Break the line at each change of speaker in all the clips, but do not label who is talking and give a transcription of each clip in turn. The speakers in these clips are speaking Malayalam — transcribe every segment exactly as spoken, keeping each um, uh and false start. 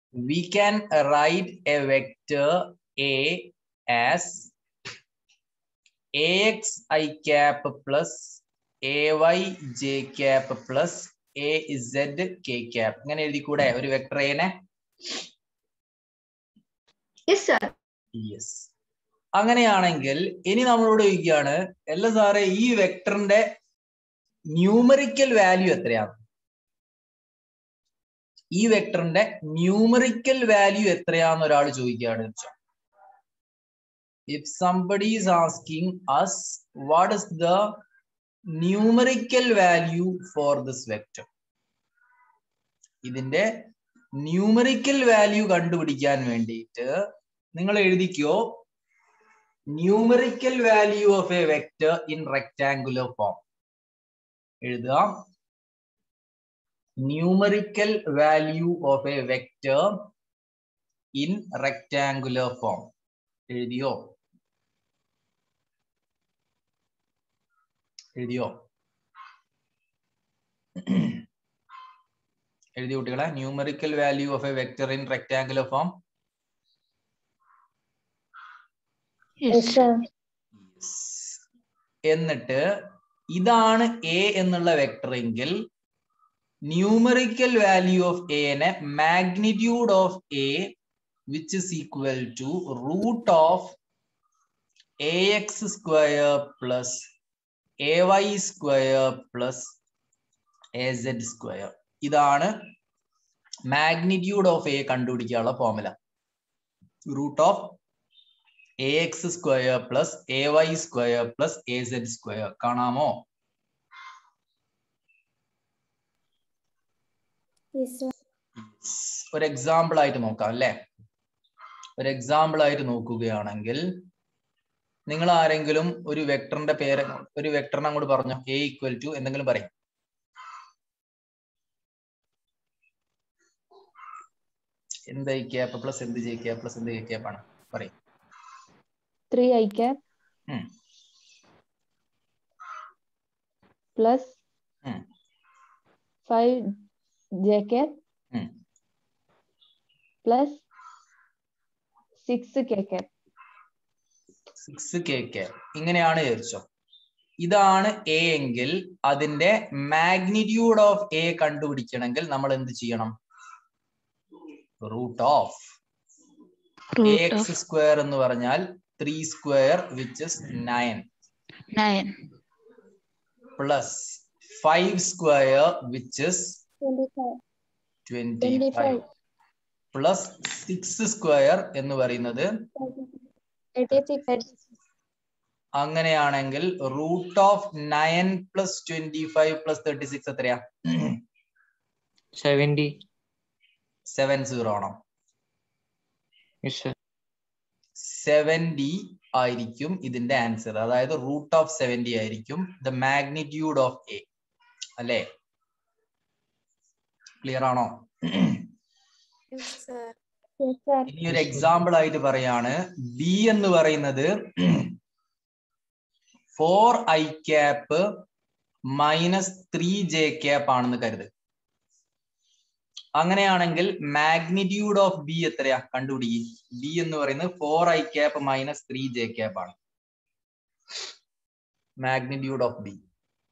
we can write a vector A as ax I cap plus ay j cap plus az k cap. അങ്ങനെ എഴുതി കൂടെ ഒരു വെക്ടർ എനെ?
Yes, sir.
Yes. അങ്ങനെയാണെങ്കിൽ ഇനി നമ്മളോട് ചോദിക്കുകയാണ്, അല്ല സാറേ ഈ വെക്ടറിന്റെ ന്യൂമറിക്കൽ വാല്യൂ എത്രയാണ്? ഈ വെക്ടറിന്റെ ന്യൂമറിക്കൽ വാല്യൂ എത്രയാന്ന് ഒരാൾ ചോദിക്കുകയാണ്. If somebody is asking us what is the numerical value for this vector, ഇതിന്റെ ന്യൂമറിക്കൽ വാല്യൂ കണ്ടുപിടിക്കാൻ വേണ്ടിയിട്ട് നിങ്ങൾ എഴുതിക്കോ, numerical value of A vector in rectangular form. എഴുതുക, numerical value of A vector in rectangular form. എഴുതിയോ? എഴുതിയോ? എഴുതി കുട്ടികളെ, numerical value of A vector in rectangular form. എന്നിട്ട് ഇതാണ് എ എന്നുള്ള വെക്ടർ എങ്കിൽ ന്യൂമറിക്കൽ വാല്യൂ ഓഫ് എനെ magnitude of A which is equal to root of ax square plus ay square plus az square. ഇതാണ് മാഗ്നിറ്റ്യൂഡ് ഓഫ് എ കണ്ടുപിടിക്കാനുള്ള formula. Root of ax square plus ay square plus az square. കാണാമോ? ഒരു എക്സാമ്പിൾ ആയിട്ട് നോക്കാം അല്ലേ? ഒരു എക്സാമ്പിൾ ആയിട്ട് നോക്കുകയാണെങ്കിൽ നിങ്ങൾ ആരെങ്കിലും ഒരു വെക്ടറിന്റെ പേര്, ഒരു വെക്ടറിനെ അങ്ങോട്ട് പറഞ്ഞു, എ ഈക്വൽ ടു എന്തെങ്കിലും പറയും. എന്ത് ഐ ക്യാപ്പ് പ്ലസ് എന്ത് ജെ ക്യാപ്പ് പ്ലസ് എന്ത് കെ ക്യാപ്പ് ആണ്? പറയും.
Three I cap plus five J cap plus six K cap.
Six K cap ഇങ്ങനെയാണ് വിചാരിച്ചോ. ഇതാണ് എ എങ്കിൽ അതിന്റെ മാഗ്നിറ്റ്യൂഡ് ഓഫ് എ കണ്ടുപിടിക്കണമെങ്കിൽ നമ്മൾ എന്ത് ചെയ്യണം? Root of A X square എന്ന് പറഞ്ഞാൽ three square which is nine
nine
plus five square which is twenty five plus six square എന്ന് പറയുന്നത് അങ്ങനെയാണെങ്കിൽ root of nine plus twenty five plus thirty six എത്രയാ?
സെവന്റി.
സെവൻ സീറോ ആണോ? സെവന്റി ആയിരിക്കും ഇതിന്റെ ആൻസർ. അതായത് റൂട്ട് ഓഫ് സെവന്റി ആയിരിക്കും ദ മാഗ്നിറ്റ്യൂഡ് ഓഫ് എ. അല്ലേ? ക്ലിയർ ആണോ? ഇനി ഒരു എക്സാമ്പിൾ ആയിട്ട് പറയാണ്, ബി എന്ന് പറയുന്നത് four I cap minus three J cap ആണെന്ന് കരുത്. അങ്ങനെയാണെങ്കിൽ മാഗ്നിറ്റ്യൂഡ് ഓഫ് ബി എത്രയാ? കണ്ടുപിടിക്കുക. ബി എന്ന് പറയുന്നത് four I cap minus three J cap ആണ്. മാഗ്നിറ്റ്യൂഡ് ഓഫ് ബി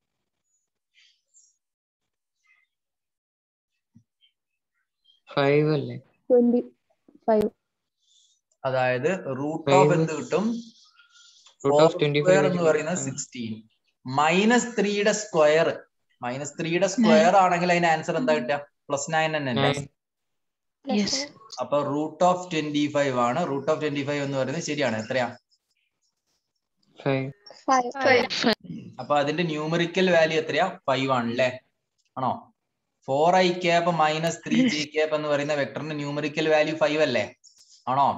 ഫൈവ് അല്ലേ?
Twenty five.
അതായത് റൂട്ട് ഓഫ് എന്ത് കിട്ടും? സ്ക്വയർ എന്ന് പറയുന്നത് സിക്സ്റ്റീൻ മൈനസ് ത്രീയുടെ സ്ക്വയർ. മൈനസ് ത്രീയുടെ സ്ക്വയർ ആണെങ്കിൽ അതിന്റെ ആൻസർ എന്താ കിട്ടുക? പ്ലസ് നയൻ തന്നെ. അപ്പൊ റൂട്ട് ഓഫ് ട്വന്റി ഫൈവ് ആണ്. റൂട്ട് ഓഫ് ട്വന്റി ഫൈവ് എന്ന് പറയുന്നത് ശരിയാണ്. എത്രയാ? അപ്പൊ അതിന്റെ ന്യൂമറിക്കൽ വാല്യൂ എത്രയാ? ഫൈവ് ആണല്ലേ? ആണോ? Four I cap minus three J cap എന്ന് പറയുന്ന വെക്ടറിന്റെ ന്യൂമറിക്കൽ വാല്യൂ ഫൈവ് അല്ലേ? ആണോ?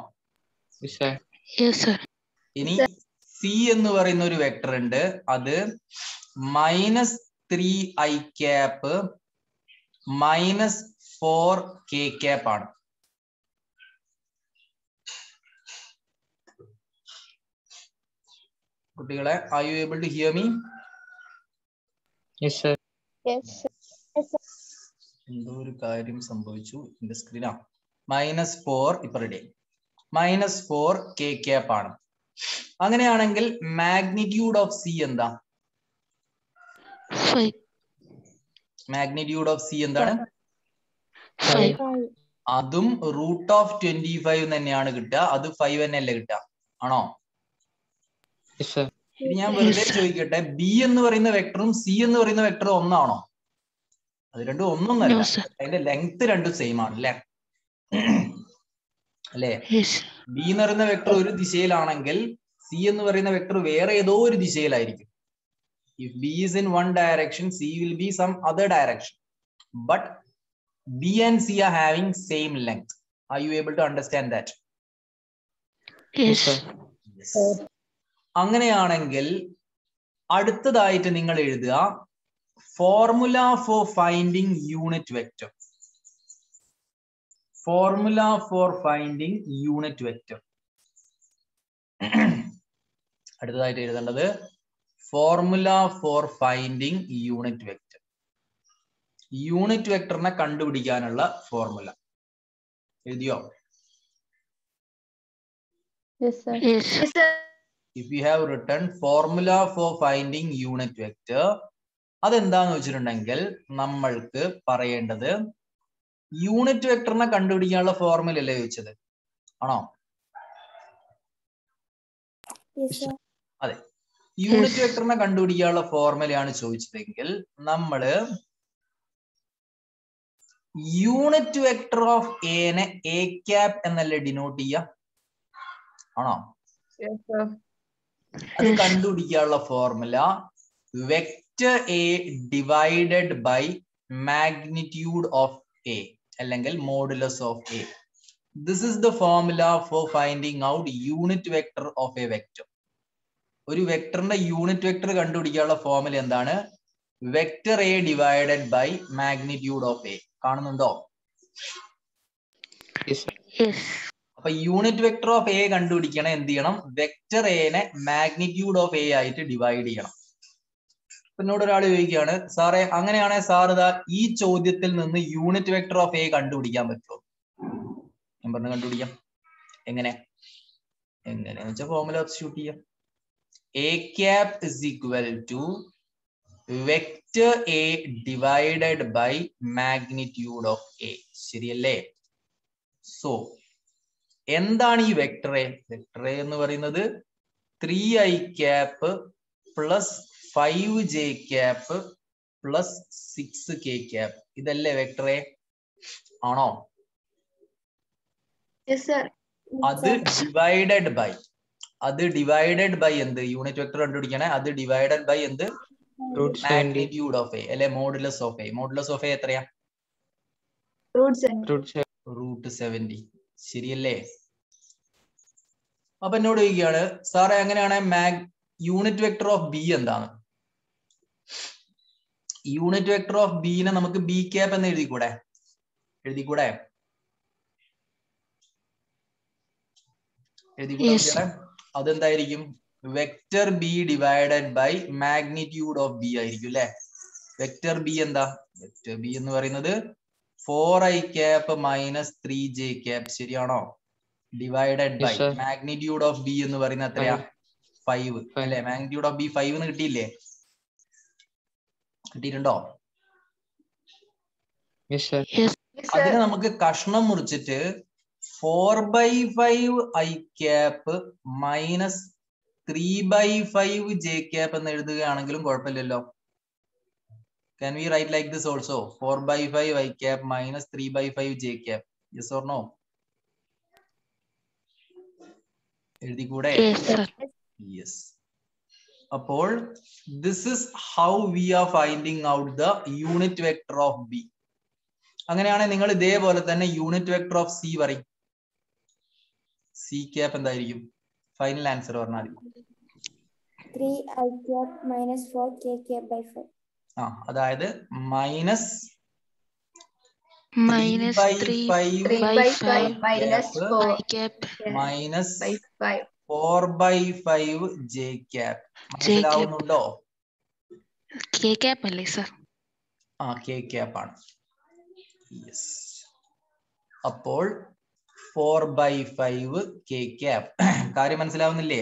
ഇനി സി എന്ന് പറയുന്ന ഒരു വെക്ടർ ഉണ്ട്. അത് minus three I cap minus four K cap ആണ്. കുട്ടികളെ, are you able to hear me?
Yes sir.
Yes sir.
എന്തോ ഒരു കാര്യം സംഭവിച്ചു എന്റെ സ്ക്രീനാ. മൈനസ് ഫോർ ഇപ്പൊ ready minus four K cap ആണ്. അങ്ങനെയാണെങ്കിൽ മാഗ്നിറ്റ്യൂഡ് ഓഫ് സി എന്താ? മാഗ്നിറ്റ്യൂഡ് ഓഫ് സി എന്താണ്? അതും റൂട്ട് ഓഫ് ട്വന്റി ഫൈവ് തന്നെയാണ് കിട്ടുക. അത് ഫൈവ് തന്നെയല്ലേ കിട്ടുക, ആണോ? ഇനി ഞാൻ വെറുതെ ചോദിക്കട്ടെ, ബി എന്ന് പറയുന്ന വെക്ടറും സി എന്ന് പറയുന്ന വെക്ടറും ഒന്നാണോ? അത് രണ്ടും ഒന്നൊന്നല്ല, അതിന്റെ ലെങ്ത് രണ്ടും സെയിം ആണ് അല്ലേ? അല്ലേ? ബി എന്ന് പറയുന്ന വെക്ടർ ഒരു ദിശയിലാണെങ്കിൽ സി എന്ന് പറയുന്ന വെക്ടർ വേറെ ഏതോ ഒരു ദിശയിലായിരിക്കും. If B is in one direction, C will be some other direction. But B and C are having same length. Are you able to understand that?
Yes.
Yes. അങ്ങനെയാണെങ്കിൽ അടുത്തതായിട്ട് നിങ്ങൾ എഴുതുക formula for finding unit vector. Formula for finding unit vector. അടുത്തതായിട്ട് എഴുതേണ്ടത് formula for finding unit vector. Unit വെക്ടറിനെ കണ്ടുപിടിക്കാനുള്ള ഫോർമുല എഴുതിയോ?
Yes, sir.
Yes.
If you have written formula for finding unit vector, അതെന്താന്ന് വെച്ചിട്ടുണ്ടെങ്കിൽ നമ്മൾക്ക് പറയേണ്ടത് യൂണിറ്റ് വെക്ടറിനെ കണ്ടുപിടിക്കാനുള്ള ഫോർമുല അല്ലേ ചോദിച്ചത്, ആണോ? അതെ, യൂണിറ്റ് വെക്ടറിനെ കണ്ടുപിടിക്കാനുള്ള ഫോർമുലയാണ് ചോദിച്ചതെങ്കിൽ നമ്മള് യൂണിറ്റ് വെക്ടർ ഓഫ് എനെ എ ക്യാപ് എന്നല്ലേ ഡിനോട്ട് ചെയ്യുക, ആണോ? അത് കണ്ടുപിടിക്കാനുള്ള formula vector A divided by magnitude of A അല്ലെങ്കിൽ modulus of A. This is the formula for finding out unit vector of A vector. ഒരു വെക്ടറിന്റെ യൂണിറ്റ് വെക്ടർ കണ്ടുപിടിക്കാനുള്ള ഫോർമുല എന്താണ്? Vector A divided by magnitude of A. കാണുന്നുണ്ടോ? അപ്പൊ യൂണിറ്റ് വെക്ടർ ഓഫ് എ കണ്ടുപിടിക്കണം, എന്ത് ചെയ്യണം? വെക്ടർ എനെ മാഗ്നിറ്റ്യൂഡ് ഓഫ് എ ആയിട്ട് ഡിവൈഡ് ചെയ്യണം. എന്നോട് ഒരാൾ ചോദിക്കുകയാണ്, സാറേ അങ്ങനെയാണെങ്കിൽ സാർ ഇതാ ഈ ചോദ്യത്തിൽ നിന്ന് യൂണിറ്റ് വെക്ടർ ഓഫ് എ കണ്ടുപിടിക്കാൻ പറ്റുമോ? ഞാൻ പറഞ്ഞു കണ്ടുപിടിക്കാം. എങ്ങനെ എങ്ങനെയാന്ന് വെച്ചാൽ ഫോർമുല സബ്സ്റ്റിറ്റ്യൂട്ട് ചെയ്യാം. A cap is equal to vector A divided by magnitude of A. ശരിയല്ലേ? സോ എന്താണ് ഈ വെക്ടർ എ? വെക്ടർ എ എന്ന് പറയുന്നത് three I cap plus five J cap plus six K cap. ഇതല്ലേ വെക്ടർ എ, ആണോ? അത് ഡിവൈഡഡ് ബൈ അത് ഡിവൈഡഡ് ബൈ എന്ത്? യൂണിറ്റ് വെക്ടർ കണ്ടുപിടിക്കണേ. അത് ഡിവൈഡഡ് ബൈ എന്ത്? മാഗ്നിറ്റ്യൂഡ് ഓഫ് എ അല്ലെ modulus of A. Modulus of A എത്രയാ? Root seventy. ശരിയല്ലേ? അപ്പൊ എന്നോട് ചോദിക്കുകയാണ്, സാറേ അങ്ങനെയാണ് mag unit vector of B എന്താണ്? യൂണിറ്റ് വെക്ടർ ഓഫ് ബിനെ നമുക്ക് ബി ക്യാപ് എന്ന് എഴുതിക്കൂടെ? എഴുതിക്കൂടെ? എഴുതിക്കൂടെ? അതെന്തായിരിക്കും? Vector B divided by magnitude of B ആയിരിക്കും അല്ലെ? വെക്ടർ ബി എന്താ? വെക്ടർ ബി എന്ന് പറയുന്നത് four I cap minus three J cap. ശരിയാണോ? Divided by magnitude of B എന്ന് പറയുന്നത് എത്രയാ? ഫൈവ് അല്ലെ? മാഗ്നിറ്റ്യൂഡ് ഓഫ് ബി ഫൈവ് എന്ന് കിട്ടിയില്ലേ? കിട്ടിയിട്ടുണ്ടോ? അതിനെ നമുക്ക് കഷ്ണം മുറിച്ചിട്ട് four by five I cap minus three by five J cap എന്ന് എഴുതുകയാണെങ്കിലും കുഴപ്പമില്ലല്ലോ. Can we write like this also? four by five I cap minus three by five j cap. Yes or no? എഴുതിക്കൂടെ? Yes. അപ്പോൾ this is how we are finding out the unit vector of B. അങ്ങനെയാണെങ്കിൽ നിങ്ങൾ ഇതേപോലെ തന്നെ യൂണിറ്റ് വെക്ടർ ഓഫ് സി പറയും. സി ക്യാപ്പ് എന്തായിരിക്കും? ഫൈനൽ ആൻസർ പറഞ്ഞാൽ
three I cap minus four k cap by five.
ആ അതായത് minus
minus three by five
minus four by five J cap. മനസ്സിലാവുന്നുണ്ടോ?
കെ ക്യാപ്പ് അല്ലേ സർ?
ആ കെ ക്യാപ്പ് ആണ്. യെസ്. അപ്പോൾ four by five K cap. കാര്യം മനസ്സിലാവുന്നില്ലേ?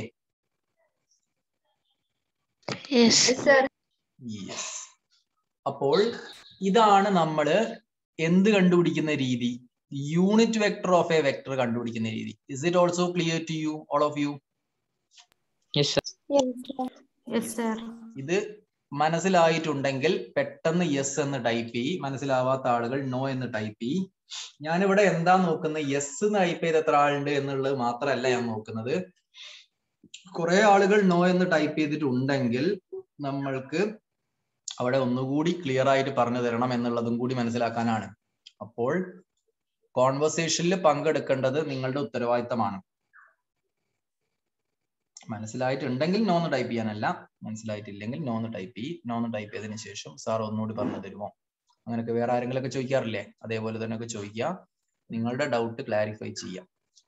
Yes.
യെസ്. അപ്പോൾ ഇതാണ് നമ്മൾ എന്ത് കണ്ടുപിടിക്കുന്ന രീതി? Unit vector of A vector കണ്ടുപിടിക്കുന്ന രീതി. Is it also clear to you, all of you?
Yes, sir.
Yes, sir.
ഇത് മനസ്സിലായിട്ടുണ്ടെങ്കിൽ പെട്ടെന്ന് യെസ് എന്ന് ടൈപ്പ് ചെയ്യ്. മനസ്സിലാവാത്ത ആളുകൾ നോ എന്ന് ടൈപ്പ് ചെയ്യ്. ഞാനിവിടെ എന്താ നോക്കുന്നത്? യെസ് എന്ന് ടൈപ്പ് ചെയ്ത് എത്ര ആളുണ്ട് എന്നുള്ളത് മാത്രമല്ല ഞാൻ നോക്കുന്നത്. കുറെ ആളുകൾ നോ എന്ന് ടൈപ്പ് ചെയ്തിട്ടുണ്ടെങ്കിൽ നമ്മൾക്ക് അവിടെ ഒന്നുകൂടി ക്ലിയർ ആയിട്ട് പറഞ്ഞു തരണം എന്നുള്ളതും കൂടി മനസ്സിലാക്കാനാണ്. അപ്പോൾ കോൺവെർസേഷനിൽ പങ്കെടുക്കേണ്ടത് നിങ്ങളുടെ ഉത്തരവാദിത്തമാണ്. മനസ്സിലായിട്ടുണ്ടെങ്കിൽ നോ എന്ന് ടൈപ്പ് ചെയ്യാനല്ല, മനസ്സിലായിട്ടില്ലെങ്കിൽ നോ എന്ന് ടൈപ്പ് ചെയ്യ്. നോ എന്ന് ടൈപ്പ് ചെയ്തതിനു ശേഷം സാർ ഒന്നുകൂടി പറഞ്ഞു തരുമോ? അങ്ങനെയൊക്കെ വേറെ ആരെങ്കിലും ഒക്കെ ചോദിക്കാറില്ലേ? അതേപോലെ തന്നെ ഒക്കെ ചോദിക്കുക. നിങ്ങളുടെ ഡൗട്ട് ക്ലാരിഫൈ ചെയ്യാം.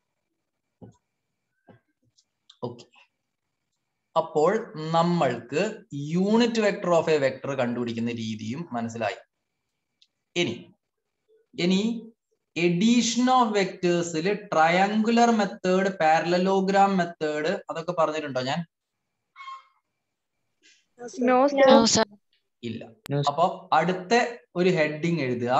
ഓക്കെ. അപ്പോൾ നമ്മൾക്ക് unit vector of A vector കണ്ടുപിടിക്കുന്ന രീതിയും മനസ്സിലായി. ഇനി ഇനി എഡീഷൻ ഓഫ് വെക്ടേഴ്സിൽ ട്രയാങ്കുലർ മെത്തേഡ്, പാരലലോഗ്രാം മെത്തേഡ് അതൊക്കെ പറഞ്ഞിട്ടുണ്ടോ ഞാൻ?
No, sir.
ഇല്ല. അപ്പൊ അടുത്ത ഒരു ഹെഡിങ് എഴുതുക,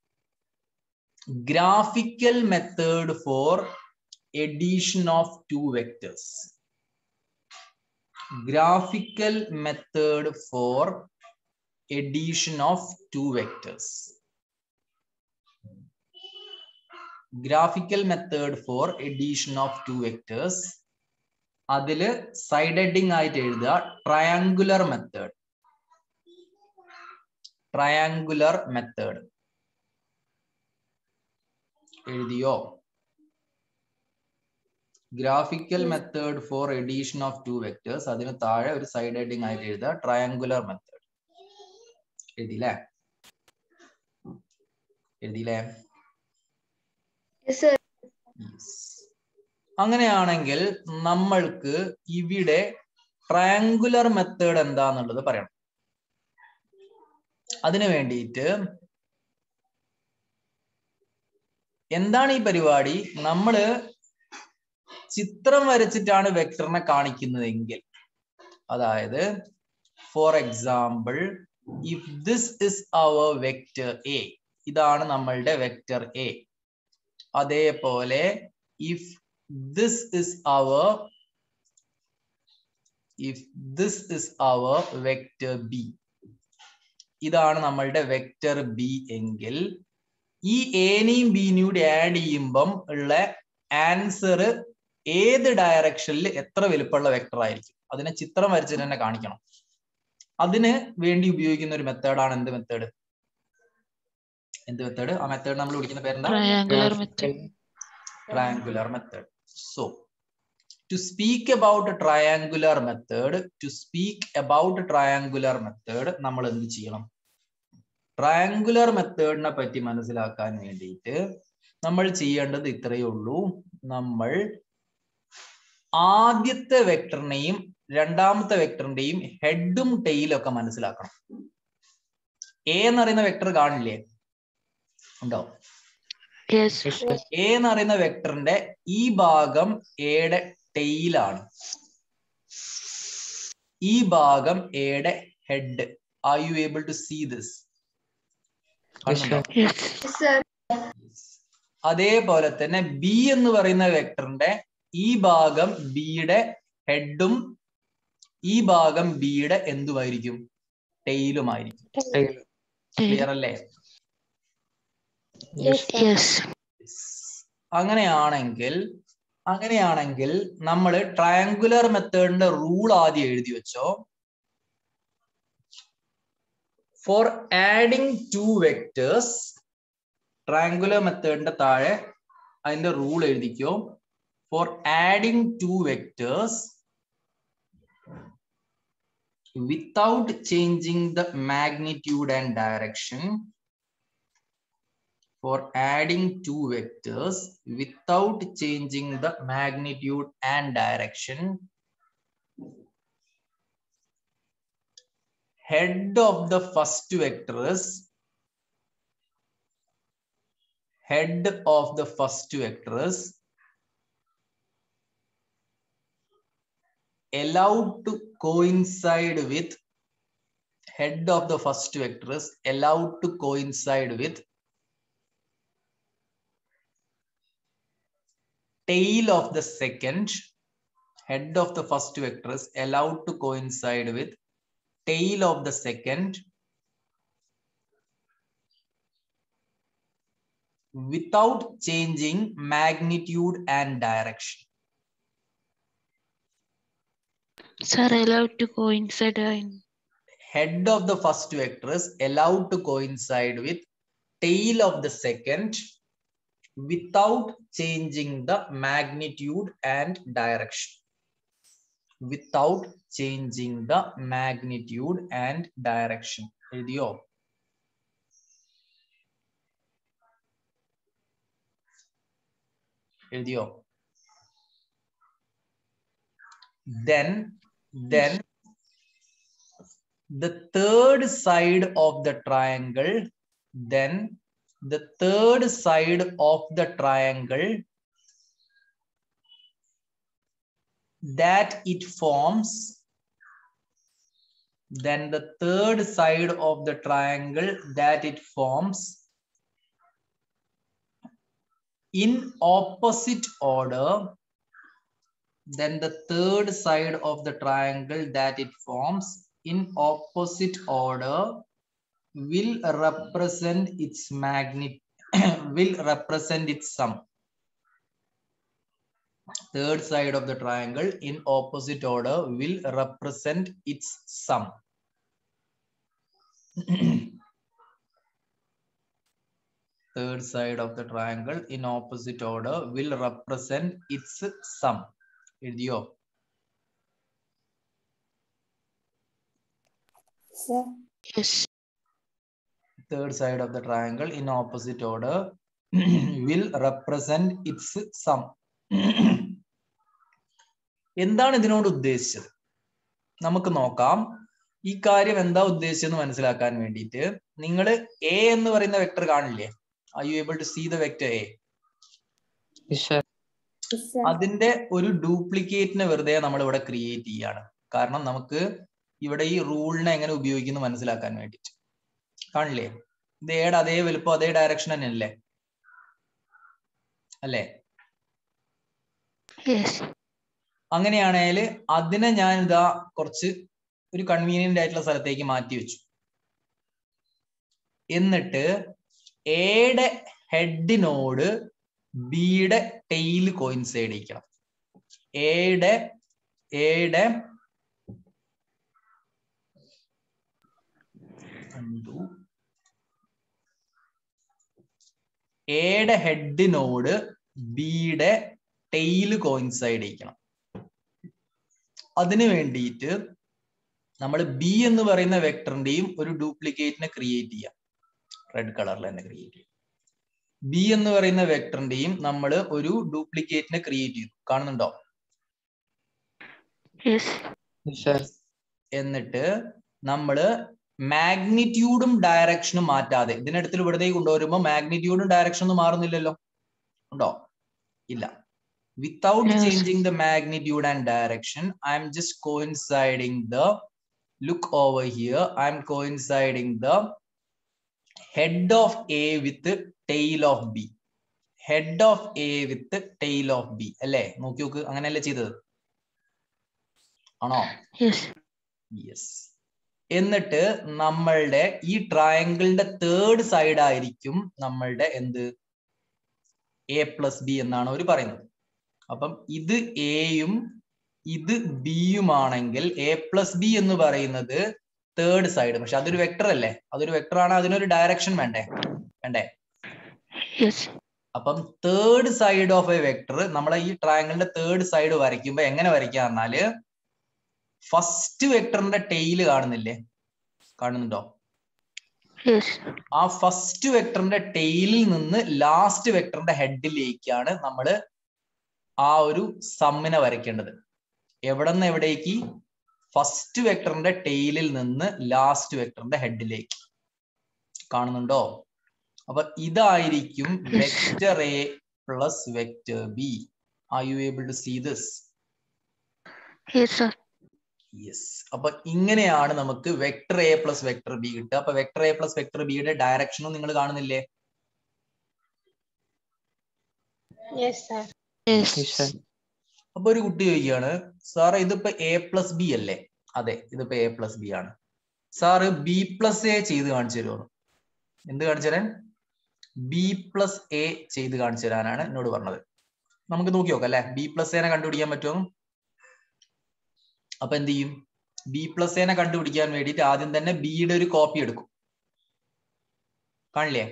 graphical method for addition of two vectors. Graphical method for addition of two vectors. Graphical method for addition of two vectors. അതില് സൈഡ് ഹെഡിങ് ആയിട്ട് എഴുതുക ട്രയാങ്കുലർ മെത്തേഡ്. ട്രയാങ്കുലർ മെത്തേഡ് എഴുതിയോ? Graphical method for addition of two vectors. അതിന് താഴെ ഒരു സൈഡ് ഹെഡിങ് ആയിട്ട് എഴുതുക ട്രയാങ്കുലർ മെത്തേഡ്. എഴുതിയില്ലേ? എഴുതിയില്ലേ? അങ്ങനെയാണെങ്കിൽ നമ്മൾക്ക് ഇവിടെ ട്രയാങ്കുലർ മെത്തേഡ് എന്താന്നുള്ളത് പറയണം. അതിനു വേണ്ടിയിട്ട് എന്താണ് ഈ പരിപാടി? നമ്മള് ചിത്രം വരച്ചിട്ടാണ് വെക്ടറിനെ കാണിക്കുന്നതെങ്കിൽ, അതായത് for example if this is our vector A, ഇതാണ് നമ്മളുടെ വെക്ടർ എ. അതേപോലെ if this is our if this is our vector B, ഇതാണ് നമ്മളുടെ വെക്ടർ ബി എങ്കിൽ ഈ എനെയും ബിനെയും കൂടി ആഡ് ചെയ്യുമ്പം ഉള്ള ആൻസർ ഏത് ഡയറക്ഷനിൽ എത്ര വലുപ്പമുള്ള വെക്ടർ ആയിരിക്കും അതിനെ ചിത്രം വരച്ചിട്ട് തന്നെ കാണിക്കണം. അതിന് വേണ്ടി ഉപയോഗിക്കുന്ന ഒരു മെത്തേഡാണ് എന്ത് മെത്തേഡ്? എന്ത് മെത്തേഡ്? ആ മെത്തേഡ് നമ്മൾ വിളിക്കുന്ന പേരെന്താ?
Triangular method.
Triangular method. So to speak about a triangular method, to speak about a triangular method, നമ്മൾ എന്ത് ചെയ്യണം? ട്രയാങ്കുലർ മെത്തേഡിനെ പറ്റി മനസ്സിലാക്കാൻ വേണ്ടിയിട്ട് നമ്മൾ ചെയ്യേണ്ടത് ഇത്രയേ ഉള്ളൂ. നമ്മൾ ആദ്യത്തെ വെക്ടറിനെയും രണ്ടാമത്തെ വെക്ടറിന്റെയും ഹെഡും ടെയിലും ഒക്കെ മനസ്സിലാക്കണം. എ എന്ന് പറയുന്ന വെക്ടർ കാണില്ലേ? ഉണ്ടോ?
Yes.
എ എന്ന് പറയുന്ന വെക്ടറിന്റെ ഈ ഭാഗം എയുടെ ടെയിലാണ്, ഈ ഭാഗം എയുടെ head. Are you able to see this? അതേപോലെ തന്നെ ബി എന്ന് പറയുന്ന വെക്ടറിന്റെ ഈ ഭാഗം ബിയുടെ ഹെഡും ഈ ഭാഗം ബിയുടെ എന്തുമായിരിക്കും? ടെയിലുമായിരിക്കും. ക്ലിയർ അല്ലേ?
Yes.
അങ്ങനെയാണെങ്കിൽ അങ്ങനെയാണെങ്കിൽ നമ്മൾ ട്രയാങ്കുലർ മെത്തേഡിന്റെ റൂൾ ആദ്യം എഴുതി വെച്ചോ. For adding two vectors, triangular മെത്തേഡിന്റെ താഴെ അതിന്റെ റൂൾ എഴുതിക്കോ. For adding two vectors without changing the magnitude and direction, for adding two vectors without changing the magnitude and direction, head of the first vector is head of the first vector is allowed to coincide with head of the first vector is allowed to coincide with tail of the second. Head of the first vector is allowed to coincide with tail of the second without changing magnitude and direction.
Sir, allowed to coincide in.
Head of the first vector is allowed to coincide with tail of the second without changing the magnitude and direction. Without changing the magnitude and direction. എഴുതിയോ? എഴുതിയോ? Then, then the third side of the triangle, then the third side of the triangle that it forms, then the third side of the triangle that it forms in opposite order, then the third side of the triangle that it forms in opposite order will represent its magnitude, will represent its sum. Third side of the triangle in opposite order will represent its sum. Third side of the triangle in opposite order will represent its sum. എഴുതിയോ?
Sir.
Yes.
Third side of the triangle in opposite order will represent its sum. എന്താണ് ഇതിനോട് ഉദ്ദേശിച്ചത്? നമുക്ക് നോക്കാം. ഈ കാര്യം എന്താ ഉദ്ദേശിച്ചെന്ന് മനസ്സിലാക്കാൻ വേണ്ടിയിട്ട് നിങ്ങൾ എ എന്ന് പറയുന്ന വെക്ടർ കാണില്ലേ? Are you able to see the vector A?
Yes, sir.
Yes, sir.
അതിന്റെ ഒരു ഡ്യൂപ്ലിക്കേറ്റിനെ വെറുതെ നമ്മൾ ഇവിടെ ക്രിയേറ്റ് ചെയ്യാണ്. കാരണം നമുക്ക് ഇവിടെ ഈ റൂളിനെ എങ്ങനെ ഉപയോഗിക്കുന്നു മനസ്സിലാക്കാൻ വേണ്ടിയിട്ട്. കാണില്ലേ? ഇത് എയുടെ അതേ വലുപ്പം അതേ ഡയറക്ഷൻ തന്നെ അല്ലേ? അല്ലേ?
Yes.
അങ്ങനെയാണെങ്കിൽ അതിനെ ഞാൻ ഇതാ കുറച്ച് ഒരു കൺവീനിയന്റ് ആയിട്ടുള്ള സ്ഥലത്തേക്ക് മാറ്റി വെച്ചു. എന്നിട്ട് എയുടെ ഹെഡിനോട് ബിയുടെ ടെയിൽ കോയിൻസൈഡ് ചെയ്യിക്കണം. എയുടെ എയുടെ എയുടെ ഹെഡിനോട് ബിയുടെ ടെയിൽ കോയിൻസൈഡ് ചെയ്യിക്കണം. അതിനു വേണ്ടിയിട്ട് നമ്മൾ ബി എന്ന് പറയുന്ന വെക്ടറിന്റെയും ഒരു ഡ്യൂപ്ലിക്കേറ്റിനെ ക്രിയേറ്റ് ചെയ്യാം. റെഡ് കളറിൽ തന്നെ ക്രിയേറ്റ് ചെയ്യാം. ബി എന്ന് പറയുന്ന വെക്ടറിന്റെയും നമ്മൾ ഒരു ഡ്യൂപ്ലിക്കേറ്റിനെ ക്രിയേറ്റ് ചെയ്തു. കാണുന്നുണ്ടോ?
Yes.
Yes, sir.
എന്നിട്ട് നമ്മള് മാഗ്നിറ്റ്യൂഡും ഡയറക്ഷനും മാറ്റാതെ ഇതിനടുത്ത് ഇവിടത്തേക്ക് കൊണ്ടുവരുമ്പോൾ മാഗ്നിറ്റ്യൂഡും ഡയറക്ഷനും മാറുന്നില്ലല്ലോ. ഉണ്ടോ? ഇല്ല. Without
Yes.
changing the magnitude and direction, I'm just coinciding the, look over here, I'm coinciding the head of A with the tail of B. Head of A with the tail of B. അല്ലേ? നോക്കി നോക്ക്, അങ്ങനെയല്ലേ ചെയ്തത്? ആണോ?
Yes.
യെസ്. എന്നിട്ട് നമ്മളുടെ ഈ ട്രയാങ്കിളിന്റെ തേർഡ് സൈഡ് ആയിരിക്കും നമ്മളുടെ എന്ത്? എ പ്ലസ് ബി എന്നാണ് അവർ പറയുന്നത്. അപ്പം ഇത് എയും ഇത് ബിയുമാണെങ്കിൽ എ പ്ലസ് ബി എന്ന് പറയുന്നത് തേർഡ് സൈഡ്. പക്ഷെ അതൊരു വെക്ടർ അല്ലേ? അതൊരു വെക്ടർ ആണ്. അതിനൊരു ഡയറക്ഷൻ വേണ്ടേ? വേണ്ടേ?
Yes.
അപ്പം third side of A vector നമ്മളെ ഈ ട്രയാങ്കിളിന്റെ തേർഡ് സൈഡ് വരയ്ക്കുമ്പോ എങ്ങനെ വരയ്ക്കുക പറഞ്ഞാല് ഫസ്റ്റ് വെക്ടറിന്റെ ടെയില് കാണുന്നില്ലേ? കാണുന്നുണ്ടോ?
Yes.
ആ ഫസ്റ്റ് വെക്ടറിന്റെ ടെയിലിൽ നിന്ന് ലാസ്റ്റ് വെക്ടറിന്റെ ഹെഡിലേക്കാണ് നമ്മള് ആ ഒരു സമ്മിനെ വരയ്ക്കേണ്ടത്. എവിടെ നിന്ന് എവിടേക്ക്? ഫസ്റ്റ് വെക്ടറിന്റെ ടെയിലിൽ നിന്ന് ലാസ്റ്റ് വെക്ടറിന്റെ ഹെഡിലേക്ക്. കാണുന്നുണ്ടോ? അപ്പൊ ഇതായിരിക്കും vector A plus vector B. Are you able to see this?
Yes, sir.
Yes. അപ്പൊ ഇങ്ങനെയാണ് നമുക്ക് vector A plus vector B കിട്ടുക. അപ്പൊ വെക്ടർ എ പ്ലസ് വെക്ടർ ബിയുടെ ഡയറക്ഷനും നിങ്ങൾ കാണുന്നില്ലേ?
Yes, sir.
Yes.
Yes, sir.
അപ്പൊ ഒരു കുട്ടി ചോദിക്കുകയാണ്, സാറ് ഇതിപ്പോ എ പ്ലസ് ബി അല്ലേ? അതെ, ഇതിപ്പോ എ പ്ലസ് ബി ആണ്. സാറ് ബി പ്ലസ് എ ചെയ്ത് കാണിച്ചു തരുമോ? എന്ത് കാണിച്ചു തരാൻ? ബി പ്ലസ് എ ചെയ്ത് കാണിച്ചു തരാനാണ് എന്നോട് പറഞ്ഞത്. നമുക്ക് നോക്കി നോക്കാം അല്ലെ, ബി പ്ലസ് എനെ കണ്ടുപിടിക്കാൻ പറ്റുമോ? അപ്പൊ എന്ത് ചെയ്യും? ബി പ്ലസ് എനെ കണ്ടുപിടിക്കാൻ വേണ്ടിയിട്ട് ആദ്യം തന്നെ ബിയുടെ ഒരു കോപ്പി എടുക്കും. കാണില്ലേ?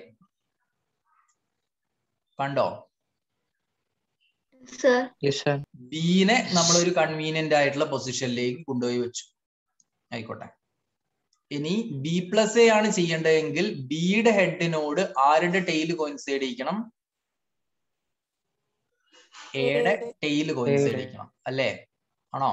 കണ്ടോ?
Sir.
Yes, sir.
ബീനെ നമ്മൾ ഒരു കൺവീനിയന്റ് ആയിട്ടുള്ള പൊസിഷനിലേക്ക് കൊണ്ടുപോയി വെച്ചു. ആയിക്കോട്ടെ. ഇനി ബി പ്ലസ് എ ആണ് ചെയ്യേണ്ടതെങ്കിൽ ബിയുടെ ഹെഡിനോട് ആരുടെ ടെയിൽ കോയിൻസൈഡ് ചെയ്യിക്കണം? എയുടെ ടെയിൽ കോയിൻസൈഡ് ചെയ്യിക്കണം അല്ലേ? ആണോ?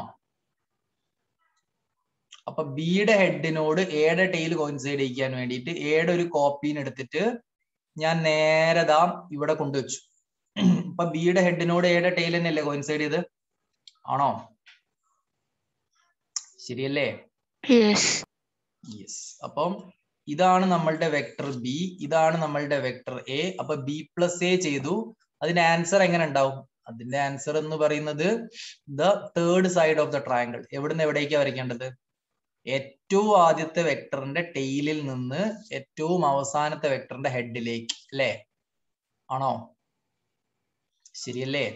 അപ്പൊ ബിയുടെ ഹെഡിനോട് എയുടെ ടെയിൽ കോയിൻസൈഡ് ചെയ്യിക്കാൻ വേണ്ടിയിട്ട് എയുടെ ഒരു കോപ്പീനെ എടുത്തിട്ട് ഞാൻ നേരെ ദാ ഇവിടെ കൊണ്ടുവച്ചു. അപ്പൊ ബിയുടെ ഹെഡിനോട് എയുടെ ടെയിൽ തന്നെയല്ലേ കോയിൻസൈഡ് ചെയ്ത്? ആണോ? ശരിയല്ലേ?
Yes.
യെസ്. അപ്പം ഇതാണ് നമ്മളുടെ വെക്ടർ ബി, ഇതാണ് നമ്മളുടെ വെക്ടർ എ. അപ്പൊ ബി പ്ലസ് എ ചെയ്തു. അതിന്റെ ആൻസർ എങ്ങനെ ഉണ്ടാവും? അതിന്റെ ആൻസർ എന്ന് പറയുന്നത് the third side of the triangle. എവിടുന്ന് എവിടേക്കാണ് വരയ്ക്കേണ്ടത്? ഏറ്റവും ആദ്യത്തെ വെക്ടറിന്റെ ടെയിലിൽ നിന്ന് ഏറ്റവും അവസാനത്തെ വെക്ടറിന്റെ ഹെഡിലേക്ക് അല്ലേ? ആണോ? ശരിയല്ലേ?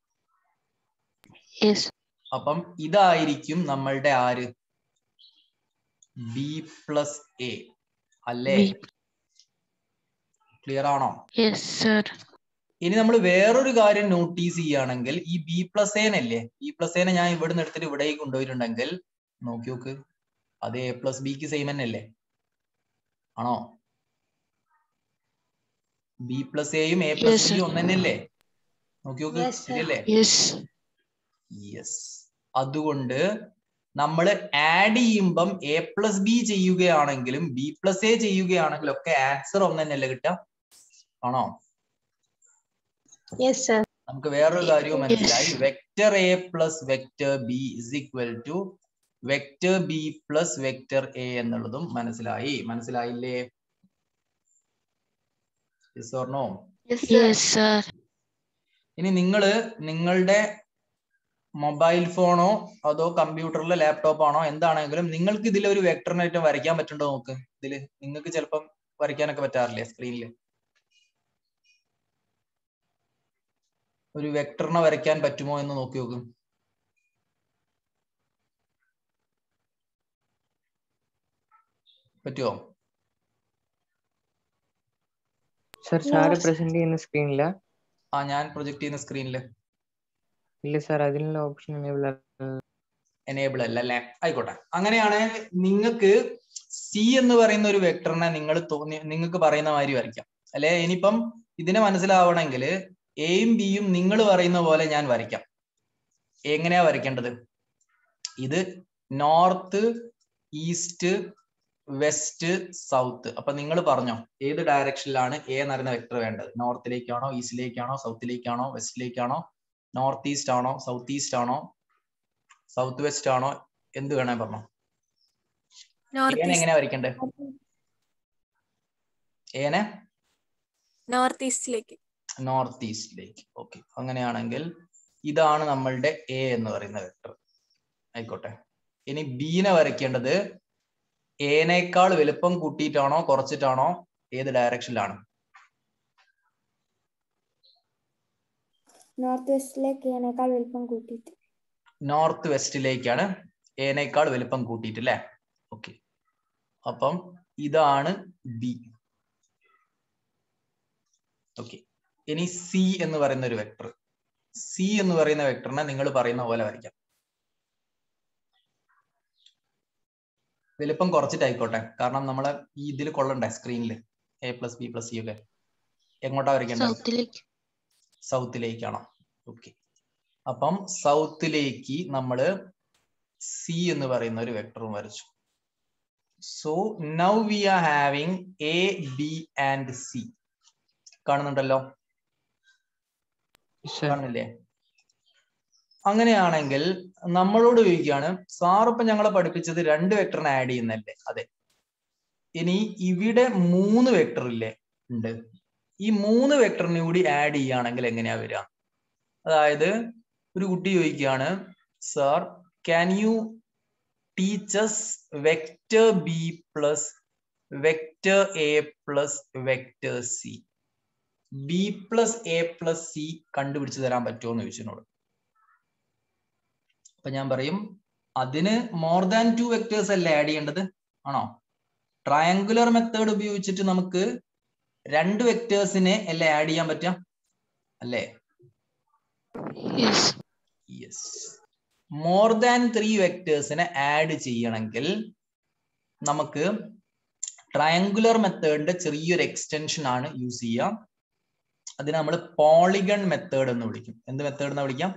Yes.
അപ്പം ഇതായിരിക്കും നമ്മളുടെ ആര്? ബി പ്ലസ് എ അല്ലേ?
B.
ക്ലിയർ ആണോ?
Yes, sir.
ഇനി നമ്മൾ വേറൊരു കാര്യം നോട്ടീസ് ചെയ്യുകയാണെങ്കിൽ ഈ ബി പ്ലസ് എനല്ലേ, ബി പ്ലസ് എനെ ഞാൻ ഇവിടെ നിന്ന് എടുത്തിട്ട് ഇവിടേക്ക് കൊണ്ടുപോയിട്ടുണ്ടെങ്കിൽ നോക്കി നോക്ക്, അത് എ പ്ലസ് ബിക്ക് സെയിം തന്നെ അല്ലേ? ആണോ? ബി പ്ലസ് എയും എ പ്ലസ് ബിയും ഒന്ന് തന്നെയല്ലേ? നോക്കി നോക്ക്,
Yes, sir.
ശരിയല്ലേ?
Yes.
യെസ്. അതുകൊണ്ട് നമ്മൾ ആഡ് ചെയ്യുമ്പം എ പ്ലസ് ബി ചെയ്യുകയാണെങ്കിലും ബി പ്ലസ് എ ചെയ്യുകയാണെങ്കിലും ഒക്കെ ആൻസർ ഒന്ന് തന്നെയല്ലേ കിട്ടുക? ആണോ?
Yes, sir.
നമുക്ക് വേറൊരു കാര്യവും മനസ്സിലായി. Vector A plus vector B is equal to vector B plus vector A എന്നുള്ളതും മനസ്സിലായി. മനസ്സിലായില്ലേ? Yes or no?
Yes, sir.
Yes, sir.
ഇനി നിങ്ങള് നിങ്ങളുടെ മൊബൈൽ ഫോണോ അതോ കമ്പ്യൂട്ടറിലെ ലാപ്ടോപ്പ് ആണോ എന്താണെങ്കിലും നിങ്ങൾക്ക് ഇതിൽ ഒരു വെക്ടറിനായിട്ട് വരയ്ക്കാൻ പറ്റുണ്ടോ നോക്ക്. ഇതില് നിങ്ങൾക്ക് ചിലപ്പം വരയ്ക്കാനൊക്കെ പറ്റാറില്ലേ സ്ക്രീനിൽ? ഒരു വെക്ടറിനെ വരയ്ക്കാൻ പറ്റുമോ എന്ന് നോക്കി നോക്കും. പറ്റുമോ?
Sir, സാറ് പ്രസന്റ് ചെയ്യുന്ന സ്ക്രീനില്ല?
ആ, ഞാൻ പ്രൊജക്ട് ചെയ്യുന്ന സ്ക്രീനില്
ഇല്ല സാർ, അതിനുള്ള ഓപ്ഷൻ എനേബിൾ
എനേബിൾ അല്ല അല്ലേ? ആയിക്കോട്ടെ. അങ്ങനെയാണെങ്കിൽ നിങ്ങൾക്ക് സി എന്ന് പറയുന്ന ഒരു വെക്ടറിനെ നിങ്ങൾ തോന്നി നിങ്ങൾക്ക് പറയുന്ന മാതിരി വരയ്ക്കാം അല്ലെ? ഇനിയിപ്പം ഇതിനെ മനസ്സിലാവണമെങ്കിൽ എയും ബിയും നിങ്ങൾ പറയുന്ന പോലെ ഞാൻ വരയ്ക്കാം. എങ്ങനെയാ വരയ്ക്കേണ്ടത്? ഇത് നോർത്ത്, ഈസ്റ്റ്, വെസ്റ്റ്, സൗത്ത്. അപ്പൊ നിങ്ങൾ പറഞ്ഞോ ഏത് ഡയറക്ഷനിലാണ് എ എന്ന് പറയുന്ന വെക്ടർ വേണ്ടത്? നോർത്തിലേക്കാണോ, ഈസ്റ്റിലേക്കാണോ, സൗത്തിലേക്കാണോ, വെസ്റ്റിലേക്കാണോ, നോർത്ത് ഈസ്റ്റ് ആണോ, സൗത്ത് ഈസ്റ്റ് ആണോ, സൗത്ത് വെസ്റ്റ് ആണോ, എന്ത് വേണേ പറഞ്ഞോ. ഏനെ എങ്ങനെയാ വരയ്ക്കണ്ടേ? ഏനെ
നോർത്ത് ഈസ്റ്റിലേക്ക്.
നോർത്ത് ഈസ്റ്റിലേക്ക്. ഓക്കെ. അങ്ങനെയാണെങ്കിൽ ഇതാണ് നമ്മളുടെ എ എന്ന് പറയുന്ന വെക്ടർ. ആയിക്കോട്ടെ. ഇനി ബിനെ വരയ്ക്കേണ്ടത് എനേക്കാൾ വലുപ്പം കൂട്ടിയിട്ടാണോ കുറച്ചിട്ടാണോ, ഏത് ഡയറക്ഷനിലാണ്?
നോർത്ത് വെസ്റ്റിലേക്ക് എനേക്കാൾ വലുപ്പം കൂട്ടിയിട്ട്.
നോർത്ത് വെസ്റ്റിലേക്കാണ് എനേക്കാൾ വലുപ്പം കൂട്ടിയിട്ട് അല്ലേ? ഓക്കെ. അപ്പം ഇതാണ് ബി. ഓക്കെ. ഇനി സി എന്ന് പറയുന്ന ഒരു വെക്ടർ. സി എന്ന് പറയുന്ന വെക്ടറിനെ നിങ്ങൾ പറയുന്ന പോലെ വരയ്ക്കാം. വലുപ്പം കുറച്ചിട്ടായിക്കോട്ടെ, കാരണം നമ്മളെ ഈ ഇതിൽ കൊള്ളണ്ടേ സ്ക്രീനിൽ A plus B plus C ഒക്കെ. എങ്ങോട്ടാ വരയ്ക്കേണ്ടത്?
സൗത്തിലേക്ക്.
സൗത്തിലേക്കാണോ? ഓക്കെ. അപ്പം സൗത്തിലേക്ക് നമ്മള് സി എന്ന് പറയുന്ന ഒരു വെക്ടറും വരച്ചു. So now we are having A, B and C. കാണുന്നുണ്ടല്ലോ, കാണുന്നില്ലേ? അങ്ങനെയാണെങ്കിൽ നമ്മളോട് ചോദിക്കുകയാണ്, സാർ ഇപ്പൊ ഞങ്ങളെ പഠിപ്പിച്ചത് രണ്ട് വെക്ടറിനെ ആഡ് ചെയ്യുന്നല്ലേ? അതെ. ഇനി ഇവിടെ മൂന്ന് വെക്ടർ ഇല്ലേ ഉണ്ട്, ഈ മൂന്ന് വെക്ടറിനെ കൂടി ആഡ് ചെയ്യുകയാണെങ്കിൽ എങ്ങനെയാ വരിക? അതായത് ഒരു കുട്ടി ചോദിക്കുകയാണ്, sir can you teaches vector B plus vector A plus vector C, B plus A plus C കണ്ടുപിടിച്ച് തരാൻ പറ്റുമോ എന്ന് ചോദിച്ചതിനോട്. അപ്പൊ ഞാൻ പറയും, അതിന് മോർ ദാൻ ടു വെക്ടേഴ്സ് അല്ലേ ആഡ് ചെയ്യേണ്ടത്? ആണോ? ട്രയാങ്കുലർ മെത്തേഡ് ഉപയോഗിച്ചിട്ട് നമുക്ക് രണ്ട് വെക്ടേഴ്സിനെ അല്ലേ ആഡ് ചെയ്യാൻ പറ്റാം, അല്ലേ? യെസ്. മോർ ദാൻ ത്രീ വെക്ടേഴ്സിനെ ആഡ് ചെയ്യണമെങ്കിൽ നമുക്ക് ട്രയാങ്കുലർ മെത്തേഡിന്റെ ചെറിയൊരു എക്സ്റ്റൻഷൻ ആണ് യൂസ് ചെയ്യുക. അതിനെ നമ്മൾ പോളിഗൺ മെത്തേഡ് എന്ന് വിളിക്കും. എന്ത് മെത്തേഡ് എന്ന് വിളിക്കാം?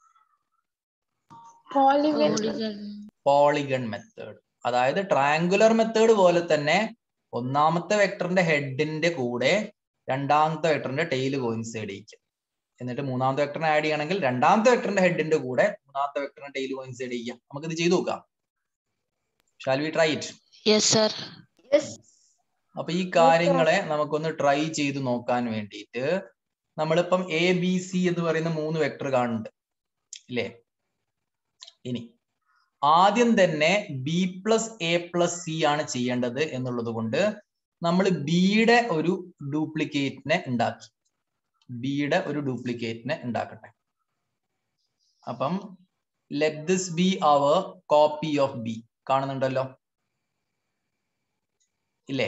Polygon method. അതായത് ട്രയാങ്കുലർ മെത്തേഡ് പോലെ തന്നെ ഒന്നാമത്തെ വെക്ടറിന്റെ ഹെഡിന്റെ കൂടെ രണ്ടാമത്തെ വെക്ടറിന്റെ ടെയിൽ കോയിൻസൈഡ് ചെയ്യിക്കുക. എന്നിട്ട് മൂന്നാമത്തെ വെക്ടറിനെ ആഡ് ചെയ്യണമെങ്കിൽ രണ്ടാമത്തെ വെക്ടറിന്റെ ഹെഡിന്റെ കൂടെ മൂന്നാമത്തെ വെക്ടറിന്റെ ടെയിൽ കോയിൻസൈഡ് ചെയ്യുക. നമുക്കിത് ചെയ്തു നോക്കാം. Shall we try it?
Yes sir.
അപ്പൊ ഈ കാര്യങ്ങളെ നമുക്കൊന്ന് ട്രൈ ചെയ്ത് നോക്കാൻ വേണ്ടിയിട്ട് നമ്മളിപ്പം എ ബി സി എന്ന് പറയുന്ന മൂന്ന് വെക്ടർ കാണുന്നുണ്ട് ഇല്ലേ? ഇനി ആദ്യം തന്നെ B plus A plus C ആണ് ചെയ്യേണ്ടത് എന്നുള്ളത് കൊണ്ട് നമ്മൾ ബിയുടെ ഒരു ഡ്യൂപ്ലിക്കേറ്റിനെ ഉണ്ടാക്കി. ബിയുടെ ഒരു ഡ്യൂപ്ലിക്കേറ്റിനെ ഉണ്ടാക്കട്ടെ. അപ്പം let this be our copy of B. കാണുന്നുണ്ടല്ലോ ഇല്ലേ?